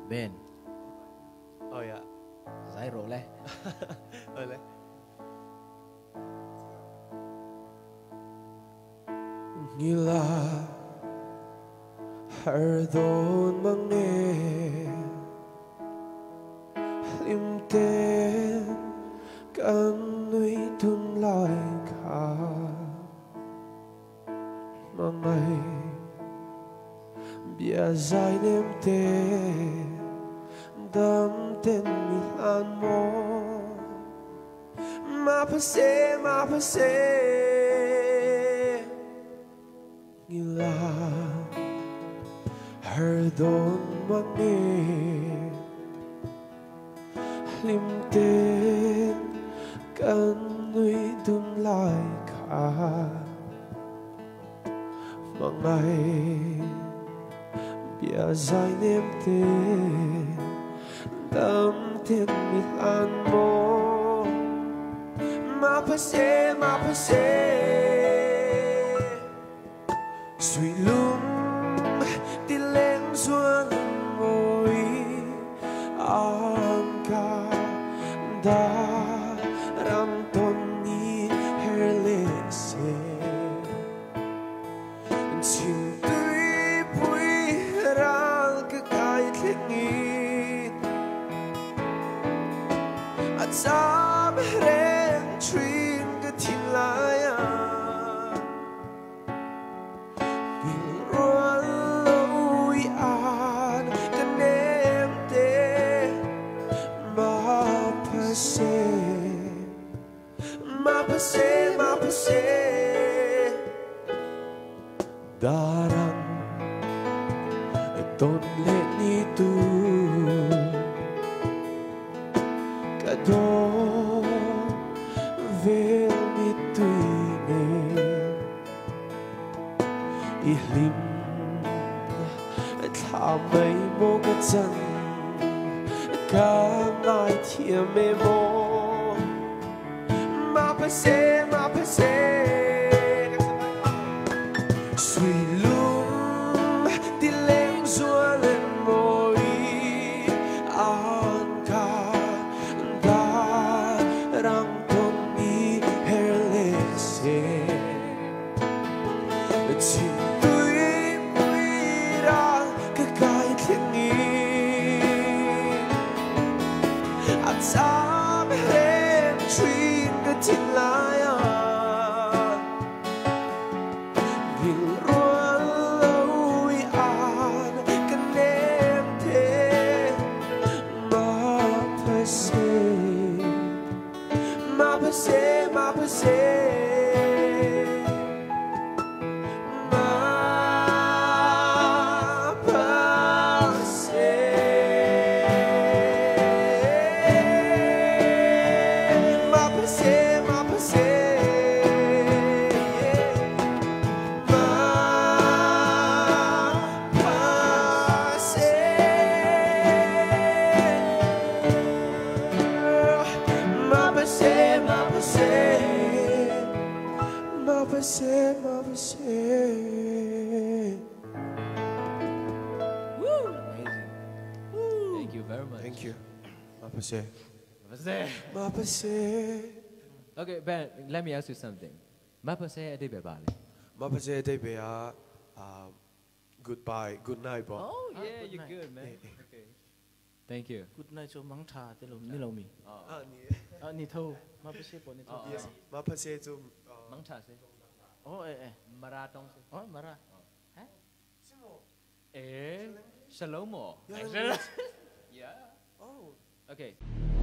Ben. Oh yeah. Giải rổ lên. Lên. Ngila hardon mange limten kan nuôi thun lại cả mangai bia dài nem te đam ten mi an mo Maphasy ngila hardon mange limten kan nuôi đun lại cả mangai bia dài nem te đam ten mi an mo Maphasy suy lung đi lên xuân môi ang ca da ram ton ni herle se chim tui pui ra cái cái thịt at sam ren trin cái thịt lai Maphasy darang ton let ni tu kadon vel mi tu ne ihlim tha mai mo ka chan ka ngai thiam me mo Maphasy suy lung đi lên rùa lên môi an ca da răng con đi herle se chim tui pui ra cái thiên nhiên at sam hen truy chim lai vil ruan lâu an kan em thế Maphasy Woo! Amazing. Woo! Thank you very much. Thank you Maphasy Okay, Ben, let me ask you something. Maphasy ở đây bà này. Maphasy đây bây giờ goodbye good night bro. Oh yeah, you're good man. Okay. Thank you. Good night cho mắng trà thế là ni lâu mi. Ni thâu. Maphasy bỏ ni thâu. Yes, Maphasy cho mắng trà sẽ. Oh Marathon sẽ. Oh mara. Hả? Slow mo. Yeah. Yeah. Oh. Okay.